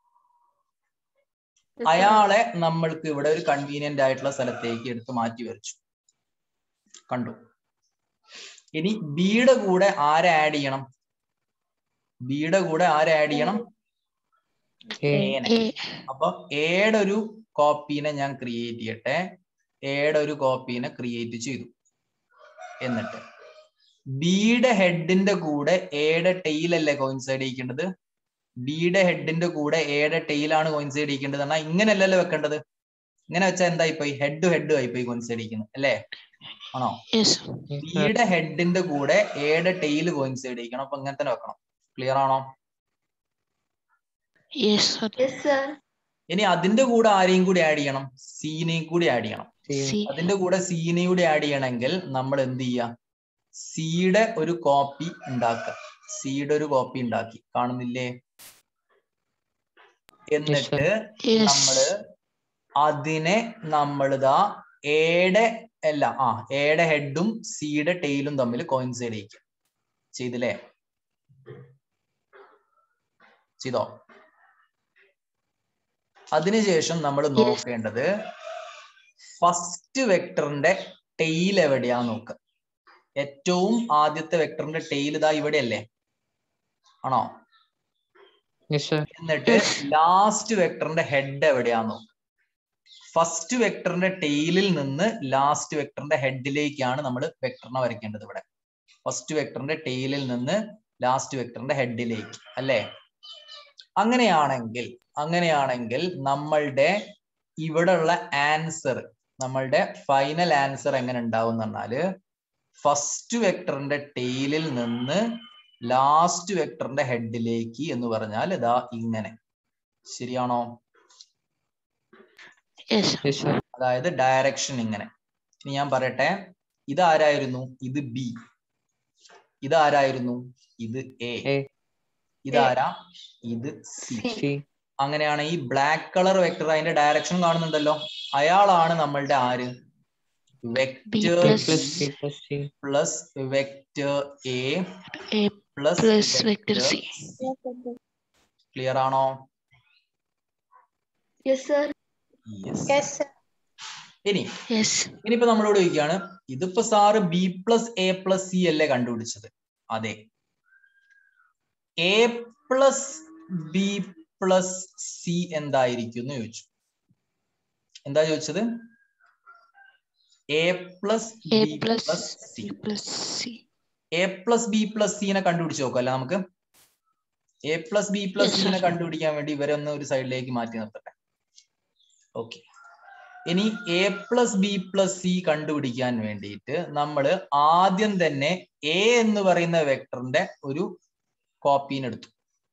അയാളെ നമ്മൾക്ക് ഇവിടെ ഒരു കൺവീനിയന്റ് ആയിട്ടുള്ള സ്ഥലത്തേക്ക് എടുത്ത് മാറ്റി വരച്ചു. കണ്ടു. ഇനി ബിയുടെ കൂടെ ആരെ ആഡ് ചെയ്യണം? ബിയുടെ കൂടെ ആരെ ആഡ് ചെയ്യണം? എനെ. അപ്പൊ എയുടെ ഒരു കോപ്പീനെ ഞാൻ ക്രിയേറ്റ് ചെയ്യട്ടെ. എയുടെ ഒരു കോപ്പീനെ ക്രിയേറ്റ് ചെയ്തു. എന്നിട്ട് ബിയുടെ ഹെഡിന്റെ കൂടെ എയുടെ ടെയിലല്ലേ കോയിൻസൈഡ് ചെയ്യിക്കേണ്ടത്? ബിയുടെ ഹെഡിന്റെ കൂടെ എയുടെ ടെയിലാണ് കോയിൻസൈഡ് ചെയ്യിക്കേണ്ടത്. എന്നാൽ ഇങ്ങനെയല്ലല്ലോ വെക്കേണ്ടത്. ഇങ്ങനെ വെച്ചാൽ എന്തായിപ്പോയി? ഹെഡ് ഹെഡ് ആയിപ്പോയി കോയിൻസൈഡ് ചെയ്യിക്കുന്നത് അല്ലേ? ആണോ? ബിയുടെ ഹെഡിന്റെ കൂടെ എയുടെ ടെയിൽ കോയിൻസൈഡ് ചെയ്യിക്കണം. അപ്പൊ ഇങ്ങനെ തന്നെ വെക്കണം. ക്ലിയർ ആണോ? ഇനി അതിന്റെ കൂടെ ആരെയും കൂടി ആഡ് ചെയ്യണം? സീനെയും കൂടി ആഡ് ചെയ്യണം. അതിന്റെ കൂടെ സീനെയും കൂടി ആഡ് ചെയ്യണമെങ്കിൽ നമ്മൾ എന്ത് ചെയ്യുക? സിയുടെ ഒരു കോപ്പി ഉണ്ടാക്കുക. സിയുടെ ഒരു കോപ്പി ഉണ്ടാക്കി. കാണുന്നില്ലേ? എന്നിട്ട് നമ്മള് അതിനെ നമ്മളിതാ എയുടെ അല്ല ആ എയുടെ ഹെഡും സിയുടെ ടെയിലും തമ്മിൽ കോയിൻസൈഡ് ചെയ്യിക്കുക. ചെയ്തില്ലേ? ചെയ്തോ? അതിനുശേഷം നമ്മൾ നോക്കേണ്ടത് ഫസ്റ്റ് വെക്ടറിന്റെ ടെയിൽ എവിടെയാ നോക്കുക. ഏറ്റവും ആദ്യത്തെ വെക്ടറിന്റെ ടെയിൽ ഇതാ ഇവിടെയല്ലേ? ആണോ? എന്നിട്ട് ലാസ്റ്റ് വെക്ടറിന്റെ ഹെഡ് എവിടെയാണോ? ഫസ്റ്റ് വെക്ടറിന്റെ ടെയിലിൽ നിന്ന് ലാസ്റ്റ് വെക്ടറിന്റെ ഹെഡിലേക്കാണ് നമ്മൾ വെക്ടറിനെ വരയ്ക്കേണ്ടത്. ഇവിടെ ഫസ്റ്റ് വെക്ടറിന്റെ ടെയിലിൽ നിന്ന് ലാസ്റ്റ് വെക്ടറിന്റെ ഹെഡിലേക്ക് അല്ലേ? അങ്ങനെയാണെങ്കിൽ അങ്ങനെയാണെങ്കിൽ നമ്മളുടെ ഇവിടെയുള്ള ആൻസർ, നമ്മളുടെ ഫൈനൽ ആൻസർ എങ്ങനെ ഉണ്ടാവും എന്ന് പറഞ്ഞാല് ഫസ്റ്റ് വെക്ടറിന്റെ ടെയിലിൽ നിന്ന് ലാസ്റ്റ് വെക്ടറിന്റെ ഹെഡിലേക്ക് എന്ന് പറഞ്ഞാൽ ഇതാ ഇങ്ങനെ. ശരിയാണോ? അതായത് ഡയറക്ഷൻ ഇങ്ങനെ. ഇനി ഞാൻ പറയട്ടെ, ഇതാരായിരുന്നു? ഇത് ബി. ഇതാരായിരുന്നു? ഇത് എ. ഇതാരാ? ഇത് സി. അങ്ങനെയാണ് ഈ ബ്ലാക്ക് കളർ വെക്ടർ, അതിന്റെ ഡയറക്ഷൻ കാണുന്നുണ്ടല്ലോ, അയാളാണ് നമ്മളുടെ ആര്? Vector plus vector A plus vector C. Clear ആണോ? ഇനി ഇനിയിപ്പോ നമ്മളോട് ചോദിക്കുകയാണ്, ഇതിപ്പോ sir B plus A plus C അല്ലേ കണ്ടുപിടിച്ചത്? അതെ. A plus B plus C എന്തായിരിക്കും എന്ന് ചോദിച്ചു. എന്താ ചോദിച്ചത്? A plus B plus C. A plus B plus സിനെ കണ്ടുപിടിച്ച് നോക്കാം അല്ല നമുക്ക്. എ പ്ലസ് ബി പ്ലസ് സിനെ കണ്ടുപിടിക്കാൻ വേണ്ടി ഇവരെ ഒന്ന് ഒരു സൈഡിലേക്ക് മാറ്റി നിർത്തട്ടെ. ഓക്കെ, ഇനി A plus B plus C കണ്ടുപിടിക്കാൻ വേണ്ടിയിട്ട് നമ്മൾ ആദ്യം തന്നെ എ എന്ന് പറയുന്ന വെക്ടറിന്റെ ഒരു കോപ്പീനെ എടുത്തു.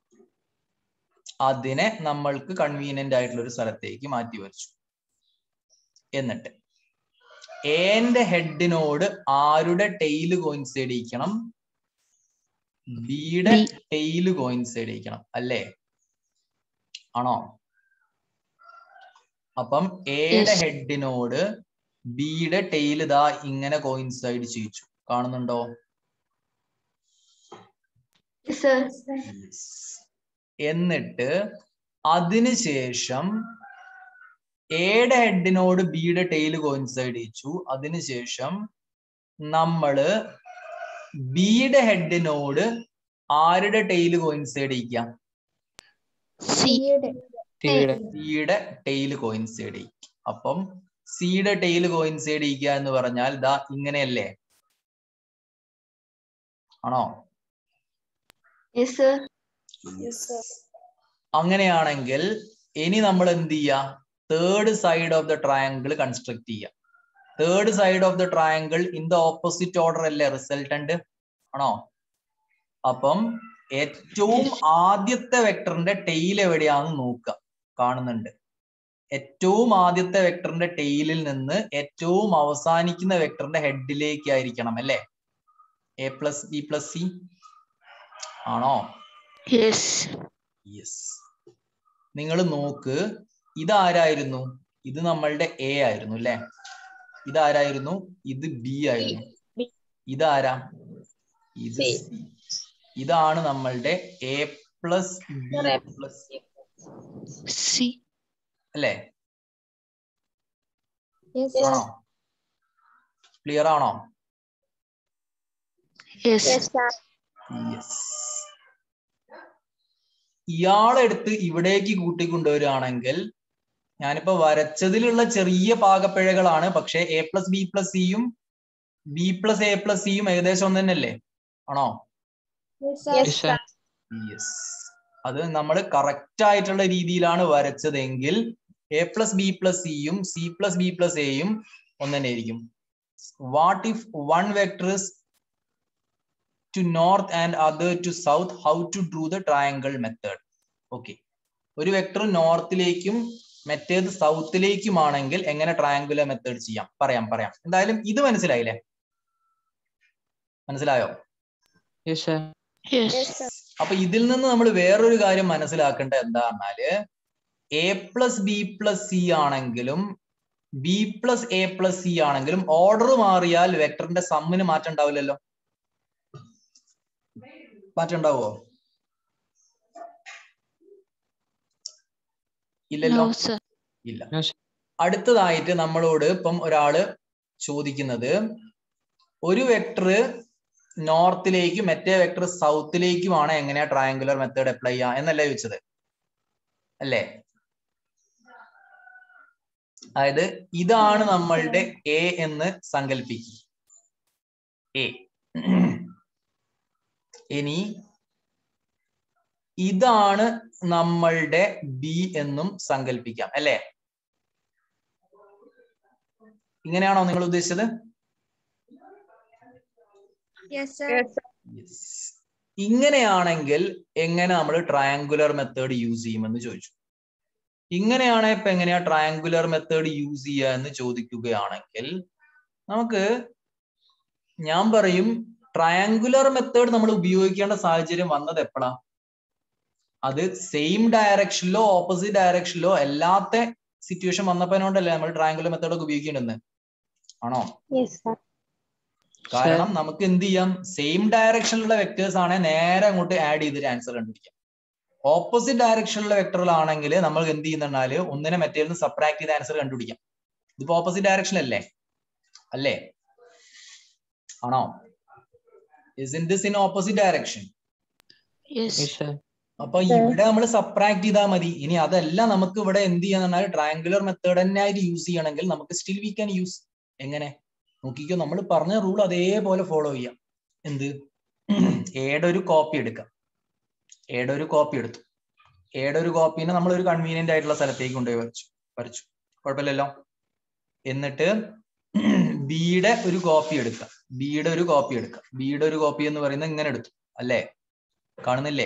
അതിനെ നമ്മൾക്ക് കൺവീനിയന്റ് ആയിട്ടുള്ള ഒരു സ്ഥലത്തേക്ക് മാറ്റി വരച്ചു. എന്നിട്ട് എന്റെ ഹെഡിനോട് ആരുടെ ടെയില് കോയിൻസൈഡ് ചെയ്യിക്കണം? ബിയുടെ ടെയില് കോയിൻസൈഡ് ചെയ്യിക്കണം അല്ലേ? ആണോ? അപ്പം എയുടെ ഹെഡിനോട് ബിയുടെ ടെയില് ഇതാ ഇങ്ങനെ കോയിൻസൈഡ് ചെയ്യിച്ചു. കാണുന്നുണ്ടോ? എന്നിട്ട് അതിനുശേഷം എയുടെ ഹെഡിനോട് ബിയുടെ ടെയില് കോയിൻസൈഡ് ചെയ്യിച്ചു. അതിനുശേഷം നമ്മള് ബിയുടെ ഹെഡിനോട് ആരുടെ ടെയില് കോയിൻസൈഡ് ചെയ്യിക്കാം? സിയുടെ ടെയില് കോയിൻസൈഡ് ചെയ്യിക്കും. അപ്പം സിയുടെ ടെയില് കോയിൻസൈഡ് ചെയ്യിക്കുക എന്ന് പറഞ്ഞാൽ ദാ ഇങ്ങനെയല്ലേ? ആണോ? അങ്ങനെയാണെങ്കിൽ ഇനി നമ്മൾ എന്ത് ചെയ്യാ? Third side of the triangle construct ചെയ്യാം. Third side of the triangle in the opposite order അല്ലേ റിസൾട്ടന്റ്? ആണോ? അപ്പം ഏറ്റവും ആദ്യത്തെ വെക്ടറിന്റെ ടെയിൽ എവിടെയാണെന്ന് നോക്കുക. കാണുന്നുണ്ട്. ഏറ്റവും ആദ്യത്തെ വെക്ടറിന്റെ ടെയിലിൽ നിന്ന് ഏറ്റവും അവസാനിക്കുന്ന വെക്ടറിന്റെ ഹെഡിലേക്ക് ആയിരിക്കണം അല്ലേ? A plus B plus C ആണോ? യെസ്. നിങ്ങൾ നോക്ക്, ഇതാരായിരുന്നു? ഇത് നമ്മളുടെ എ ആയിരുന്നു അല്ലെ? ഇതാരായിരുന്നു? ഇത് ബി ആയിരുന്നു. ഇതാരാ? ഇത് സി. ഇതാണ് നമ്മളുടെ A plus B plus
C
അല്ലേ? ആണോ? ക്ലിയർ ആണോ? ഇയാളെടുത്ത് ഇവിടേക്ക് കൂട്ടിക്കൊണ്ടുവരികയാണെങ്കിൽ ഞാനിപ്പോ വരച്ചതിലുള്ള ചെറിയ പാകപ്പിഴകളാണ്. പക്ഷെ എ പ്ലസ് ബി പ്ലസ് സിയും ബി പ്ലസ് എ പ്ലസ് സിയും ഏകദേശം ഒന്ന് തന്നെയല്ലേ? ആണോ? യെസ്. അത് നമ്മൾ കറക്റ്റ് ആയിട്ടുള്ള രീതിയിലാണ് വരച്ചതെങ്കിൽ എ പ്ലസ് ബി പ്ലസ് സിയും സി പ്ലസ് ബി പ്ലസ് എയും ഒന്ന് തന്നെ ആയിരിക്കും. What if one vector is to north and other to south, how to drew the triangle method? Okay, ഒരു വെക്ടർ നോർത്തിലേക്കും മറ്റേത് സൗത്തിലേക്കുമാണെങ്കിൽ എങ്ങനെ ട്രയാങ്കുലർ മെത്തേഡ് ചെയ്യാം? പറയാം പറയാം എന്തായാലും ഇത് മനസ്സിലായില്ലേ? മനസ്സിലായോ? അപ്പൊ ഇതിൽ നിന്ന് നമ്മൾ വേറൊരു കാര്യം മനസ്സിലാക്കേണ്ടത് എന്താ പറഞ്ഞാല്, A plus B plus C ആണെങ്കിലും B plus A plus C ആണെങ്കിലും ഓർഡർ മാറിയാൽ വെക്ടറിന്റെ സമ്മിന് മാറ്റം ഉണ്ടാവില്ലല്ലോ. മാറ്റം ഉണ്ടാവോ? ഇല്ലല്ലോ. ഇല്ല. അടുത്തതായിട്ട് നമ്മളോട് ഇപ്പം ഒരാള് ചോദിക്കുന്നത്, ഒരു വെക്ടർ നോർത്തിലേക്കും മറ്റേ വെക്ടർ സൗത്തിലേക്കുമാണ് എങ്ങനെയാ ട്രയാങ്കുലർ മെത്തേഡ് അപ്ലൈ ചെയ്യാ എന്നല്ലേ ചോദിച്ചത് അല്ലേ? അതായത് ഇതാണ് നമ്മളുടെ എ എന്ന് സങ്കല്പിക്കുക. എ. ഇനി ഇതാണ് നമ്മളുടെ ബി എന്നും സങ്കല്പിക്കാം അല്ലേ? ഇങ്ങനെയാണോ നിങ്ങൾ ഉദ്ദേശിച്ചത്? ഇങ്ങനെയാണെങ്കിൽ എങ്ങനെ നമ്മൾ ട്രയാങ്കുലർ മെത്തേഡ് യൂസ് ചെയ്യുമെന്ന് ചോദിച്ചു. ഇങ്ങനെയാണ് ഇപ്പൊ എങ്ങനെയാ ട്രയാങ്കുലർ മെത്തേഡ് യൂസ് ചെയ്യുക എന്ന് ചോദിക്കുകയാണെങ്കിൽ നമുക്ക് ഞാൻ പറയും ട്രയാങ്കുലർ മെത്തേഡ് നമ്മൾ ഉപയോഗിക്കേണ്ട സാഹചര്യം വന്നത് എപ്പോഴാ? അത് സെയിം ഡയറക്ഷനിലോ ഓപ്പോസിറ്റ് ഡയറക്ഷനിലോ അല്ലാത്ത സിറ്റുവേഷൻ വന്നപ്പോഴല്ലേ നമ്മൾ ട്രയാങ്കുലർ മെത്തേഡ് ഒക്കെ ഉപയോഗിക്കേണ്ടത്? ആണോ? കാരണം നമുക്ക് എന്ത് ചെയ്യാം, സെയിം ഡയറക്ഷനിലുള്ള വെക്ടേഴ്സ് ആണെ നേരെ അങ്ങോട്ട് ആഡ് ചെയ്തിട്ട് ആൻസർ കണ്ടുപിടിക്കാം. ഓപ്പോസിറ്റ് ഡയറക്ഷനിലുള്ള വെക്ടറിലാണെങ്കിൽ നമ്മൾ എന്ത് ചെയ്യുന്നുണ്ടാല് ഒന്നിനെ മറ്റേന്ന് സബ്ട്രാക്ട് ചെയ്ത് ആൻസർ കണ്ടുപിടിക്കാം. ഇതിപ്പോ ഓപ്പോസിറ്റ് ഡയറക്ഷൻ അല്ലേ? അല്ലേ? ആണോ? Isn't this in opposite direction? അപ്പൊ ഇവിടെ നമ്മൾ സബ്ട്രാക്ട് ചെയ്താൽ മതി. ഇനി അതല്ല നമുക്ക് ഇവിടെ എന്ത് ചെയ്യാന്ന് ട്രയാങ്കുലർ മെത്തേഡ് തന്നെ ആയിട്ട് യൂസ് ചെയ്യണമെങ്കിൽ നമുക്ക് സ്റ്റിൽ വി ക്യാൻ യൂസ്. എങ്ങനെ നോക്കിക്കോ, നമ്മൾ പറഞ്ഞ റൂൾ അതേപോലെ ഫോളോ ചെയ്യാം. എന്ത്? എയുടെ ഒരു കോപ്പി എടുക്കാം. എയുടെ ഒരു കോപ്പി എടുത്തു. എയുടെ ഒരു കോപ്പീനെ നമ്മൾ ഒരു കൺവീനിയന്റ് ആയിട്ടുള്ള സ്ഥലത്തേക്ക് കൊണ്ടുപോയി വരച്ചു വരച്ചു കുഴപ്പമില്ലല്ലോ. എന്നിട്ട് ബിയുടെ ഒരു കോപ്പി എടുക്കുക ബിയുടെ ഒരു കോപ്പി എടുക്കുക ബിയുടെ ഒരു കോപ്പി എന്ന് പറയുന്നത് ഇങ്ങനെ എടുത്തു അല്ലേ? കാണുന്നില്ലേ?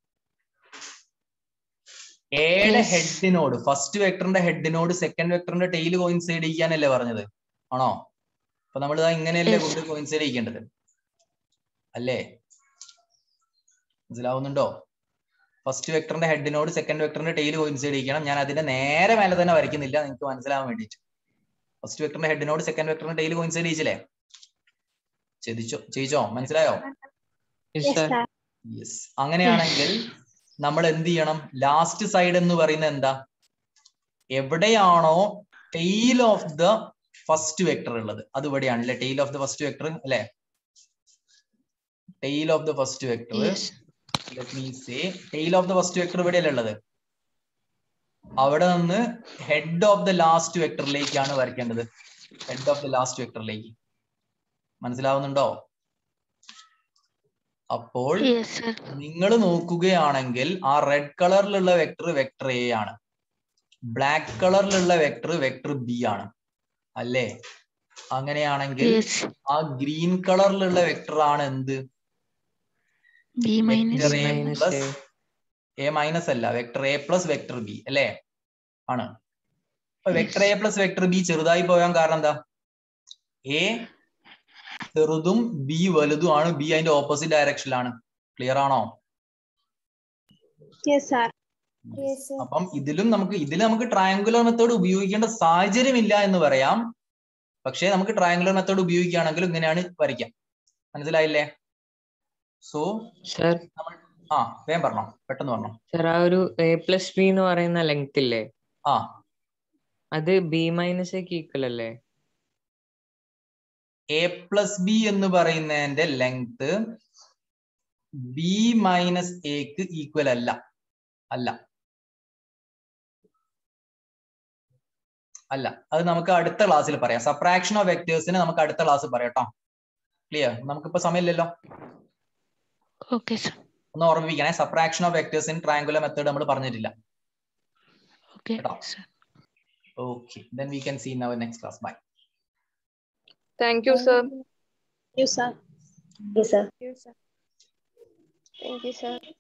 എയുടെ ഹെഡിനോട് ഫസ്റ്റ് വെക്ടറിന്റെ ഹെഡിനോട് സെക്കൻഡ് വെക്ടറിന്റെ ടെയിൽ കോയിൻസൈഡ് ചെയ്യാനല്ലേ പറഞ്ഞത്? ആണോ? അപ്പൊ നമ്മൾ ഇതാ ഇങ്ങനെയല്ലേ കൊണ്ട് കോയിൻസൈഡ് ചെയ്യേണ്ടത് അല്ലേ? മനസ്സിലാവുന്നുണ്ടോ? ഫസ്റ്റ് വെക്ടറിന്റെ ഹെഡിനോട് സെക്കൻഡ് വെക്ടറിന്റെ ടെയിൽ കോയിൻസൈഡ് ചെയ്യണം. ഞാൻ അതിന്റെ നേരെ മേലെ തന്നെ വരയ്ക്കുന്നില്ല, നിങ്ങൾക്ക് മനസ്സിലാവാൻ വേണ്ടിയിട്ട്. ഫസ്റ്റ് വെക്ടറിന്റെ ഹെഡിനോട് സെക്കൻഡ് വെക്ടറിന്റെ ടെയിൽ കോയിൻസൈഡ് ചെയ്യിച്ചില്ലേ? ചെയ്യിച്ചോ ചെയ്യിച്ചോ മനസ്സിലായോ? യെസ്. അങ്ങനെയാണെങ്കിൽ നമ്മൾ എന്ത് ചെയ്യണം? ലാസ്റ്റ് സൈഡ് എന്ന് പറയുന്നത് എന്താ? എവിടെയാണോ tail of the first vector ഉള്ളത് അത് ഇവിടെയാണ് അല്ലെ? Tail of the first vector അല്ലെ? Tail of the first vector let me say tail of the first vector ഇവിടെയല്ലേ ഉള്ളത്? അവിടെ നിന്ന് ഹെഡ് ഓഫ് ദ ലാസ്റ്റ് വെക്ടറിലേക്കാണ് വരയ്ക്കേണ്ടത്. ഹെഡ് ഓഫ് ദ ലാസ്റ്റ് വെക്ടറിലേക്ക്. മനസ്സിലാവുന്നുണ്ടോ? അപ്പോൾ നിങ്ങൾ നോക്കുകയാണെങ്കിൽ ആ റെഡ് കളറിലുള്ള വെക്ടർ വെക്ടർ എ ആണ്, ബ്ലാക്ക് കളറിലുള്ള വെക്ടർ വെക്ടർ ബി ആണ് അല്ലേ? അങ്ങനെയാണെങ്കിൽ ആ ഗ്രീൻ കളറിലുള്ള വെക്ടർ ആണ് എന്ത്? Vector A plus A minus അല്ല, vector A plus vector B അല്ലേ? ആണ്. അപ്പൊ vector A plus vector B ചെറുതായി പോകാൻ കാരണം എന്താ? എ ചെറുതും ബി വലുതും ആണ്. ബി അതിന്റെ ഓപ്പോസിറ്റ് ഡയറക്ഷനിലാണ്. ക്ലിയർ ആണോ? അപ്പം ഇതിലും നമുക്ക് ഇതിൽ നമുക്ക് ട്രയാങ്കുലർ മെത്തേഡ് ഉപയോഗിക്കേണ്ട സാഹചര്യമില്ല എന്ന് പറയാം. പക്ഷേ നമുക്ക് ട്രയാങ്കുലർ മെത്തേഡ് ഉപയോഗിക്കുകയാണെങ്കിൽ ഇങ്ങനെയാണ് വരയ്ക്കാം. മനസ്സിലായില്ലേ? സോ ആ വേഗം പറഞ്ഞോ, പെട്ടെന്ന് പറഞ്ഞോ.
സർ ആ ഒരു എ പ്ലസ് ബി എന്ന് പറയുന്ന ലെങ്ത് ഇല്ലേ,
ആ
അത് ബി മൈനസ് എക്ക് ഈക്വൽ അല്ലേ?
എ പ്ലസ് ബി എന്ന് പറയുന്നതിന്റെ ലെങ്ത് ബി മൈനസ് എക്ക് ഈക്വൽ അല്ല. അല്ല അല്ല അത് നമുക്ക് അടുത്ത ക്ലാസ്സിൽ പറയാം. സബ്ട്രാക്ഷൻ ഓഫ് വെക്ടേഴ്സിന് നമുക്ക് അടുത്ത ക്ലാസ് പറയാം കേട്ടോ. ക്ലിയർ? നമുക്കിപ്പോ സമയമില്ലല്ലോ. ഒന്ന് ഓർമ്മിപ്പിക്കണേ, subtraction of vectors in triangular method നമ്മൾ പറഞ്ഞിട്ടില്ല. കേട്ടോ? Okay, then we can see in our next class. Bye.
Thank you, sir.
Thank you, sir.
Yes, sir. Thank you, sir.